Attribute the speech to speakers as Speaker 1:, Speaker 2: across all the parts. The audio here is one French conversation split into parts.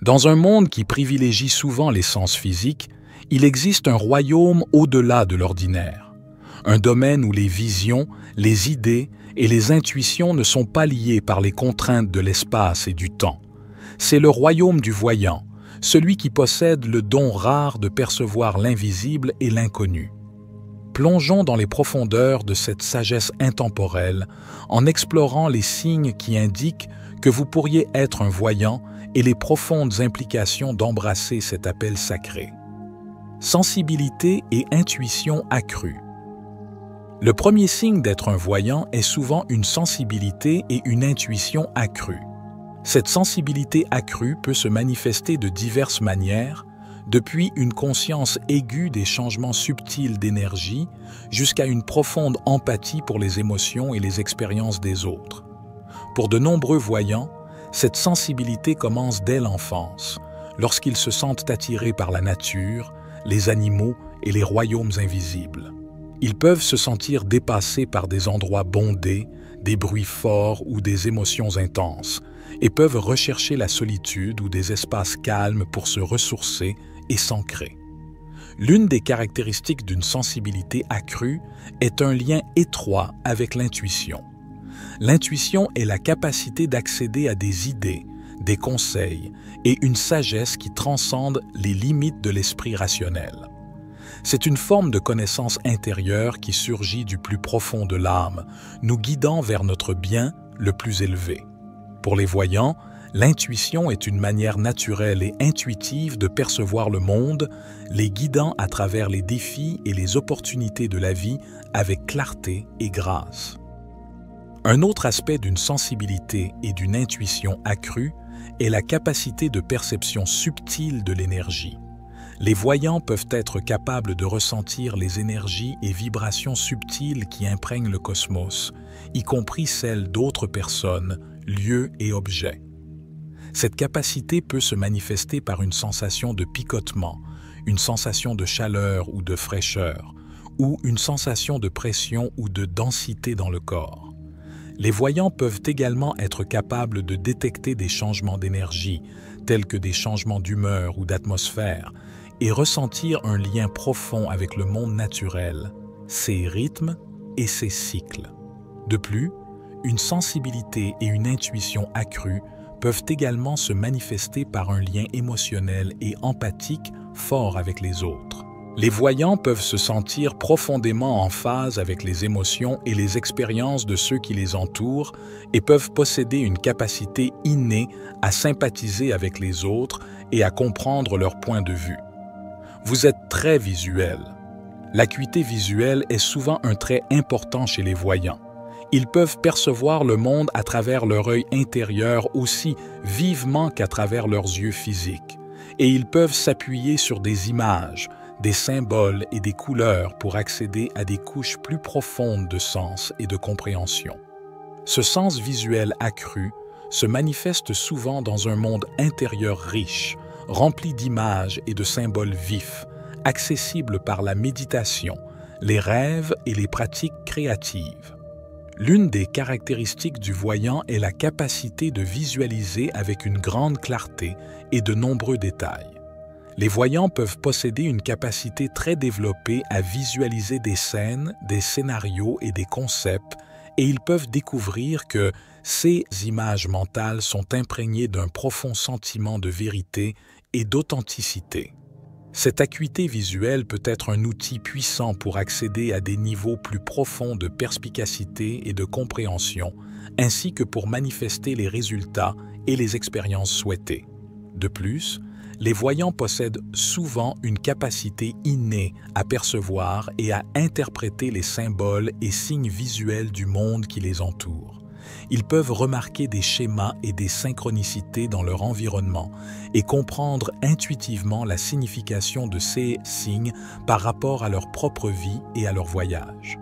Speaker 1: Dans un monde qui privilégie souvent les sens physiques, il existe un royaume au-delà de l'ordinaire. Un domaine où les visions, les idées et les intuitions ne sont pas liées par les contraintes de l'espace et du temps. C'est le royaume du voyant, celui qui possède le don rare de percevoir l'invisible et l'inconnu. Plongeons dans les profondeurs de cette sagesse intemporelle en explorant les signes qui indiquent que vous pourriez être un voyant et les profondes implications d'embrasser cet appel sacré. Sensibilité et intuition accrue. Le premier signe d'être un voyant est souvent une sensibilité et une intuition accrue. Cette sensibilité accrue peut se manifester de diverses manières, depuis une conscience aiguë des changements subtils d'énergie jusqu'à une profonde empathie pour les émotions et les expériences des autres. Pour de nombreux voyants, cette sensibilité commence dès l'enfance, lorsqu'ils se sentent attirés par la nature, les animaux et les royaumes invisibles. Ils peuvent se sentir dépassés par des endroits bondés, des bruits forts ou des émotions intenses, et peuvent rechercher la solitude ou des espaces calmes pour se ressourcer et s'ancrer. L'une des caractéristiques d'une sensibilité accrue est un lien étroit avec l'intuition. L'intuition est la capacité d'accéder à des idées, des conseils et une sagesse qui transcende les limites de l'esprit rationnel. C'est une forme de connaissance intérieure qui surgit du plus profond de l'âme, nous guidant vers notre bien le plus élevé. Pour les voyants, l'intuition est une manière naturelle et intuitive de percevoir le monde, les guidant à travers les défis et les opportunités de la vie avec clarté et grâce. Un autre aspect d'une sensibilité et d'une intuition accrue est la capacité de perception subtile de l'énergie. Les voyants peuvent être capables de ressentir les énergies et vibrations subtiles qui imprègnent le cosmos, y compris celles d'autres personnes, lieux et objets. Cette capacité peut se manifester par une sensation de picotement, une sensation de chaleur ou de fraîcheur, ou une sensation de pression ou de densité dans le corps. Les voyants peuvent également être capables de détecter des changements d'énergie, tels que des changements d'humeur ou d'atmosphère, et ressentir un lien profond avec le monde naturel, ses rythmes et ses cycles. De plus, une sensibilité et une intuition accrues peuvent également se manifester par un lien émotionnel et empathique fort avec les autres. Les voyants peuvent se sentir profondément en phase avec les émotions et les expériences de ceux qui les entourent et peuvent posséder une capacité innée à sympathiser avec les autres et à comprendre leur point de vue. Vous êtes très visuel. L'acuité visuelle est souvent un trait important chez les voyants. Ils peuvent percevoir le monde à travers leur œil intérieur aussi vivement qu'à travers leurs yeux physiques. Et ils peuvent s'appuyer sur des images, des symboles et des couleurs pour accéder à des couches plus profondes de sens et de compréhension. Ce sens visuel accru se manifeste souvent dans un monde intérieur riche, rempli d'images et de symboles vifs, accessibles par la méditation, les rêves et les pratiques créatives. L'une des caractéristiques du voyant est la capacité de visualiser avec une grande clarté et de nombreux détails. Les voyants peuvent posséder une capacité très développée à visualiser des scènes, des scénarios et des concepts, et ils peuvent découvrir que ces images mentales sont imprégnées d'un profond sentiment de vérité et d'authenticité. Cette acuité visuelle peut être un outil puissant pour accéder à des niveaux plus profonds de perspicacité et de compréhension, ainsi que pour manifester les résultats et les expériences souhaitées. De plus, les voyants possèdent souvent une capacité innée à percevoir et à interpréter les symboles et signes visuels du monde qui les entoure. Ils peuvent remarquer des schémas et des synchronicités dans leur environnement et comprendre intuitivement la signification de ces signes par rapport à leur propre vie et à leur voyage.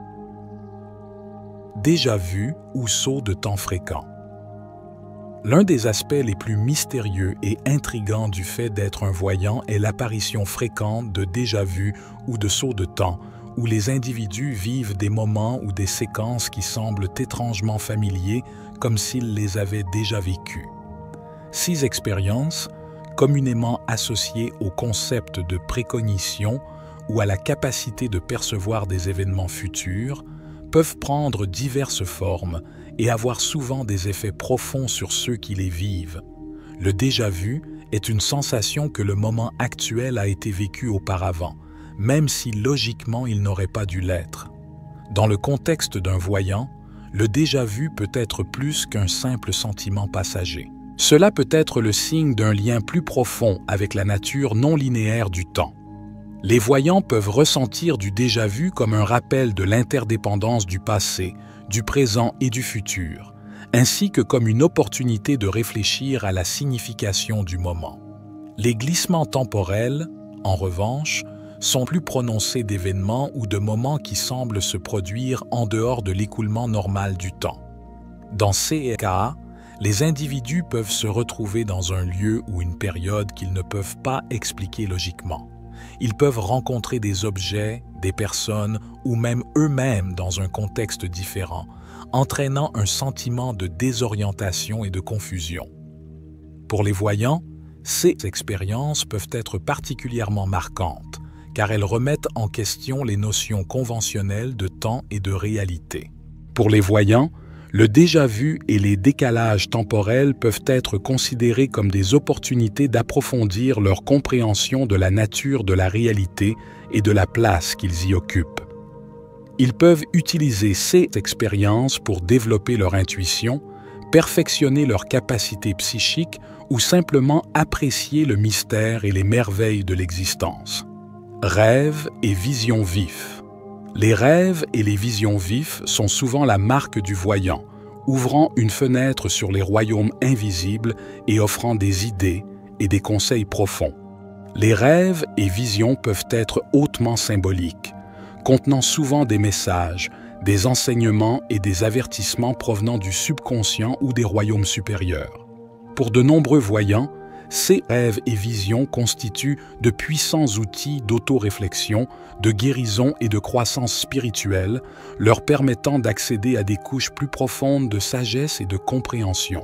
Speaker 1: Déjà vu ou saut de temps fréquent. L'un des aspects les plus mystérieux et intrigants du fait d'être un voyant est l'apparition fréquente de déjà-vus ou de sauts de temps, où les individus vivent des moments ou des séquences qui semblent étrangement familiers, comme s'ils les avaient déjà vécus. Ces expériences, communément associés au concept de précognition ou à la capacité de percevoir des événements futurs, peuvent prendre diverses formes et avoir souvent des effets profonds sur ceux qui les vivent. Le déjà-vu est une sensation que le moment actuel a été vécu auparavant, même si logiquement il n'aurait pas dû l'être. Dans le contexte d'un voyant, le déjà-vu peut être plus qu'un simple sentiment passager. Cela peut être le signe d'un lien plus profond avec la nature non linéaire du temps. Les voyants peuvent ressentir du déjà-vu comme un rappel de l'interdépendance du passé, du présent et du futur, ainsi que comme une opportunité de réfléchir à la signification du moment. Les glissements temporels, en revanche, sont plus prononcés d'événements ou de moments qui semblent se produire en dehors de l'écoulement normal du temps. Dans ces cas, les individus peuvent se retrouver dans un lieu ou une période qu'ils ne peuvent pas expliquer logiquement. Ils peuvent rencontrer des objets, des personnes ou même eux-mêmes dans un contexte différent, entraînant un sentiment de désorientation et de confusion. Pour les voyants, ces expériences peuvent être particulièrement marquantes, car elles remettent en question les notions conventionnelles de temps et de réalité. Pour les voyants, le déjà-vu et les décalages temporels peuvent être considérés comme des opportunités d'approfondir leur compréhension de la nature de la réalité et de la place qu'ils y occupent. Ils peuvent utiliser ces expériences pour développer leur intuition, perfectionner leurs capacités psychiques ou simplement apprécier le mystère et les merveilles de l'existence. Rêves et visions vifs. Les rêves et les visions vifs sont souvent la marque du voyant, ouvrant une fenêtre sur les royaumes invisibles et offrant des idées et des conseils profonds. Les rêves et visions peuvent être hautement symboliques, contenant souvent des messages, des enseignements et des avertissements provenant du subconscient ou des royaumes supérieurs. Pour de nombreux voyants, ces rêves et visions constituent de puissants outils d'auto-réflexion, de guérison et de croissance spirituelle, leur permettant d'accéder à des couches plus profondes de sagesse et de compréhension.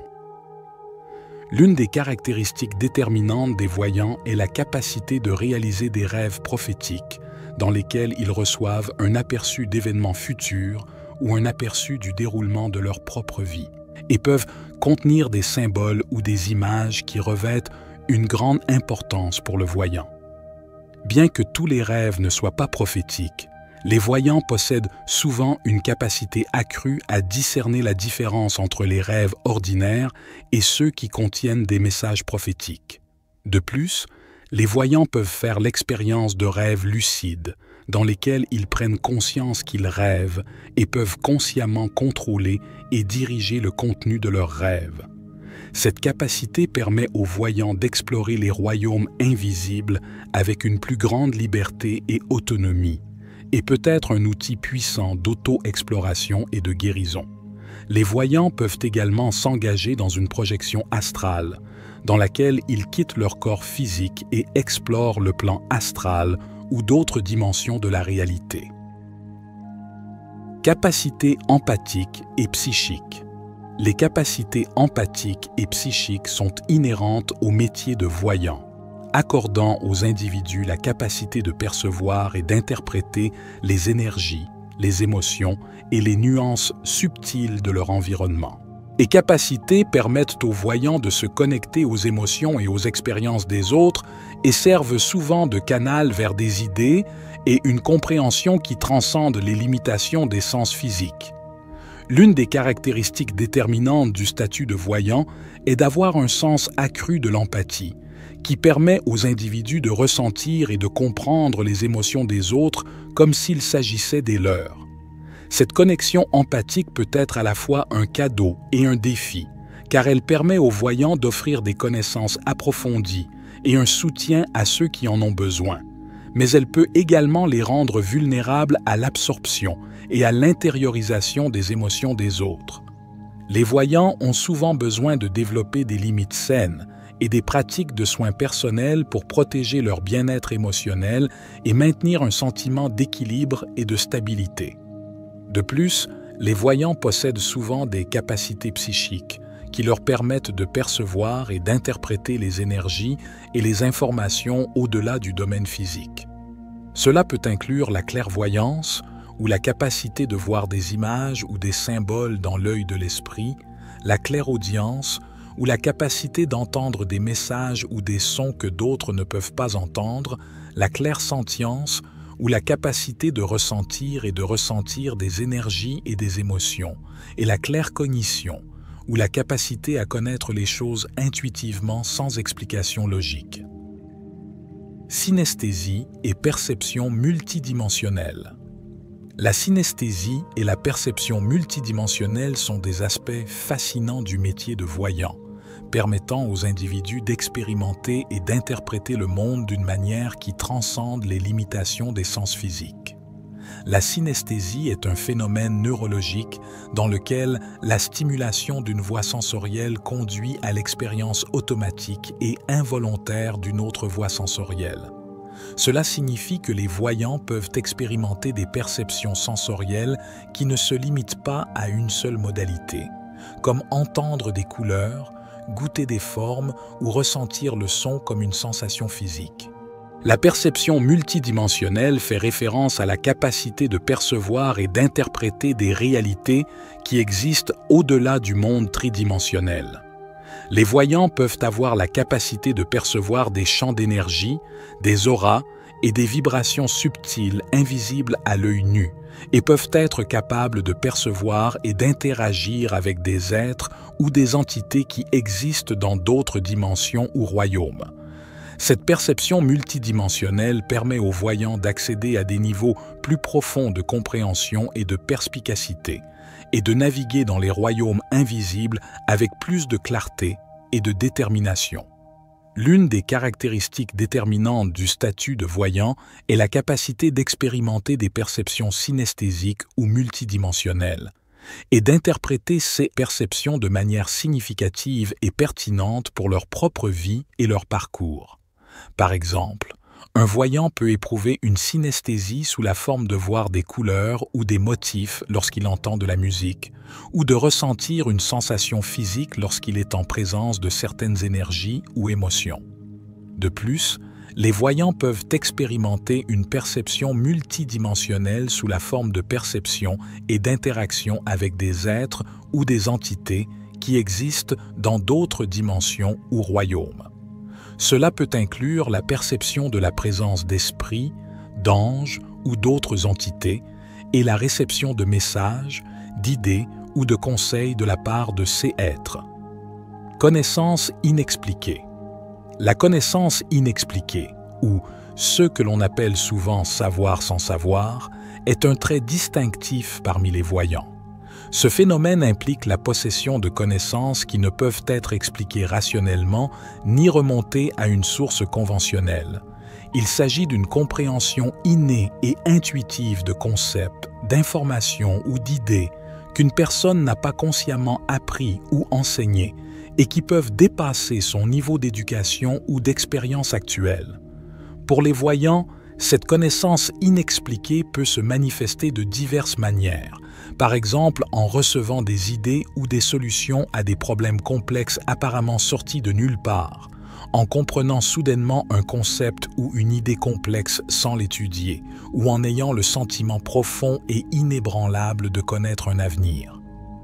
Speaker 1: L'une des caractéristiques déterminantes des voyants est la capacité de réaliser des rêves prophétiques, dans lesquels ils reçoivent un aperçu d'événements futurs ou un aperçu du déroulement de leur propre vie, et peuvent contenir des symboles ou des images qui revêtent une grande importance pour le voyant. Bien que tous les rêves ne soient pas prophétiques, les voyants possèdent souvent une capacité accrue à discerner la différence entre les rêves ordinaires et ceux qui contiennent des messages prophétiques. De plus, les voyants peuvent faire l'expérience de rêves lucides, dans lesquels ils prennent conscience qu'ils rêvent et peuvent consciemment contrôler et diriger le contenu de leurs rêves. Cette capacité permet aux voyants d'explorer les royaumes invisibles avec une plus grande liberté et autonomie, et peut être un outil puissant d'auto-exploration et de guérison. Les voyants peuvent également s'engager dans une projection astrale, dans laquelle ils quittent leur corps physique et explorent le plan astral ou d'autres dimensions de la réalité. Capacités empathiques et psychiques. Les capacités empathiques et psychiques sont inhérentes au métier de voyant, accordant aux individus la capacité de percevoir et d'interpréter les énergies, les émotions et les nuances subtiles de leur environnement. Les capacités permettent aux voyants de se connecter aux émotions et aux expériences des autres et servent souvent de canal vers des idées et une compréhension qui transcende les limitations des sens physiques. L'une des caractéristiques déterminantes du statut de voyant est d'avoir un sens accru de l'empathie, qui permet aux individus de ressentir et de comprendre les émotions des autres comme s'il s'agissait des leurs. Cette connexion empathique peut être à la fois un cadeau et un défi, car elle permet aux voyants d'offrir des connaissances approfondies et un soutien à ceux qui en ont besoin. Mais elle peut également les rendre vulnérables à l'absorption et à l'intériorisation des émotions des autres. Les voyants ont souvent besoin de développer des limites saines et des pratiques de soins personnels pour protéger leur bien-être émotionnel et maintenir un sentiment d'équilibre et de stabilité. De plus, les voyants possèdent souvent des capacités psychiques qui leur permettent de percevoir et d'interpréter les énergies et les informations au-delà du domaine physique. Cela peut inclure la clairvoyance, ou la capacité de voir des images ou des symboles dans l'œil de l'esprit, la clairaudience, ou la capacité d'entendre des messages ou des sons que d'autres ne peuvent pas entendre, la clairsentience, ou la capacité de ressentir et de ressentir des énergies et des émotions, et la claircognition, ou la capacité à connaître les choses intuitivement sans explication logique. Synesthésie et perception multidimensionnelle. La synesthésie et la perception multidimensionnelle sont des aspects fascinants du métier de voyant, permettant aux individus d'expérimenter et d'interpréter le monde d'une manière qui transcende les limitations des sens physiques. La synesthésie est un phénomène neurologique dans lequel la stimulation d'une voie sensorielle conduit à l'expérience automatique et involontaire d'une autre voie sensorielle. Cela signifie que les voyants peuvent expérimenter des perceptions sensorielles qui ne se limitent pas à une seule modalité, comme entendre des couleurs, goûter des formes ou ressentir le son comme une sensation physique. La perception multidimensionnelle fait référence à la capacité de percevoir et d'interpréter des réalités qui existent au-delà du monde tridimensionnel. Les voyants peuvent avoir la capacité de percevoir des champs d'énergie, des auras et des vibrations subtiles invisibles à l'œil nu et peuvent être capables de percevoir et d'interagir avec des êtres ou des entités qui existent dans d'autres dimensions ou royaumes. Cette perception multidimensionnelle permet aux voyants d'accéder à des niveaux plus profonds de compréhension et de perspicacité, et de naviguer dans les royaumes invisibles avec plus de clarté et de détermination. L'une des caractéristiques déterminantes du statut de voyant est la capacité d'expérimenter des perceptions synesthésiques ou multidimensionnelles, et d'interpréter ces perceptions de manière significative et pertinente pour leur propre vie et leur parcours. Par exemple, un voyant peut éprouver une synesthésie sous la forme de voir des couleurs ou des motifs lorsqu'il entend de la musique, ou de ressentir une sensation physique lorsqu'il est en présence de certaines énergies ou émotions. De plus, les voyants peuvent expérimenter une perception multidimensionnelle sous la forme de perception et d'interaction avec des êtres ou des entités qui existent dans d'autres dimensions ou royaumes. Cela peut inclure la perception de la présence d'esprits, d'anges ou d'autres entités et la réception de messages, d'idées ou de conseils de la part de ces êtres. Connaissance inexpliquée. La connaissance inexpliquée, ou ce que l'on appelle souvent savoir sans savoir, est un trait distinctif parmi les voyants. Ce phénomène implique la possession de connaissances qui ne peuvent être expliquées rationnellement ni remontées à une source conventionnelle. Il s'agit d'une compréhension innée et intuitive de concepts, d'informations ou d'idées qu'une personne n'a pas consciemment appris ou enseigné et qui peuvent dépasser son niveau d'éducation ou d'expérience actuelle. Pour les voyants, cette connaissance inexpliquée peut se manifester de diverses manières, par exemple en recevant des idées ou des solutions à des problèmes complexes apparemment sortis de nulle part, en comprenant soudainement un concept ou une idée complexe sans l'étudier, ou en ayant le sentiment profond et inébranlable de connaître un avenir.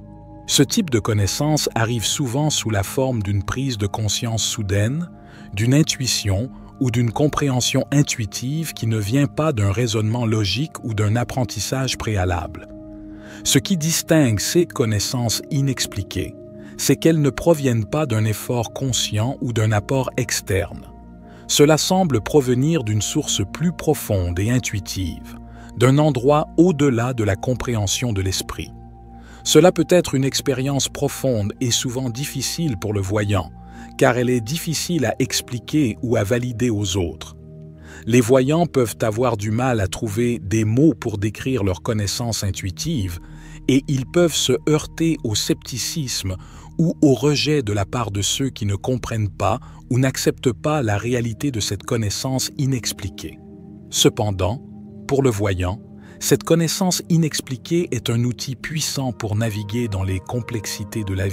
Speaker 1: Ce type de connaissance arrive souvent sous la forme d'une prise de conscience soudaine, d'une intuition ou d'une compréhension intuitive qui ne vient pas d'un raisonnement logique ou d'un apprentissage préalable. Ce qui distingue ces connaissances inexpliquées, c'est qu'elles ne proviennent pas d'un effort conscient ou d'un apport externe. Cela semble provenir d'une source plus profonde et intuitive, d'un endroit au-delà de la compréhension de l'esprit. Cela peut être une expérience profonde et souvent difficile pour le voyant, car elle est difficile à expliquer ou à valider aux autres. Les voyants peuvent avoir du mal à trouver des mots pour décrire leur connaissance intuitive et ils peuvent se heurter au scepticisme ou au rejet de la part de ceux qui ne comprennent pas ou n'acceptent pas la réalité de cette connaissance inexpliquée. Cependant, pour le voyant, cette connaissance inexpliquée est un outil puissant pour naviguer dans les complexités de la vie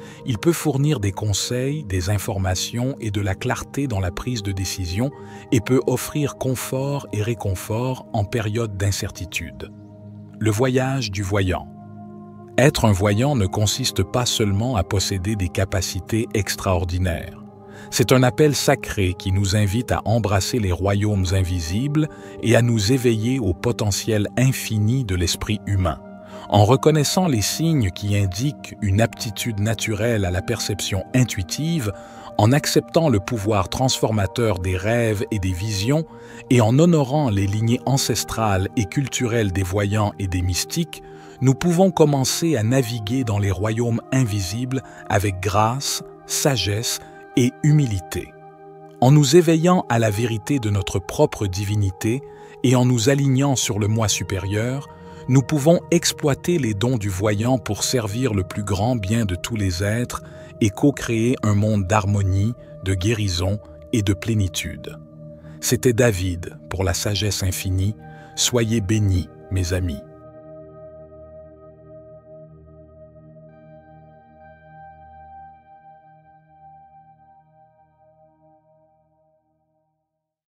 Speaker 1: Il peut fournir des conseils, des informations et de la clarté dans la prise de décision et peut offrir confort et réconfort en période d'incertitude. Le voyage du voyant. Être un voyant ne consiste pas seulement à posséder des capacités extraordinaires. C'est un appel sacré qui nous invite à embrasser les royaumes invisibles et à nous éveiller au potentiel infini de l'esprit humain. En reconnaissant les signes qui indiquent une aptitude naturelle à la perception intuitive, en acceptant le pouvoir transformateur des rêves et des visions, et en honorant les lignées ancestrales et culturelles des voyants et des mystiques, nous pouvons commencer à naviguer dans les royaumes invisibles avec grâce, sagesse et humilité. En nous éveillant à la vérité de notre propre divinité et en nous alignant sur le moi supérieur, nous pouvons exploiter les dons du voyant pour servir le plus grand bien de tous les êtres et co-créer un monde d'harmonie, de guérison et de plénitude. C'était David pour la sagesse infinie. Soyez bénis, mes amis.